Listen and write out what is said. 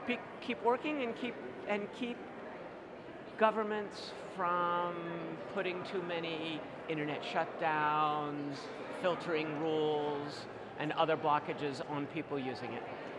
keep working and keep governments from putting too many internet shutdowns, filtering rules, and other blockages on people using it.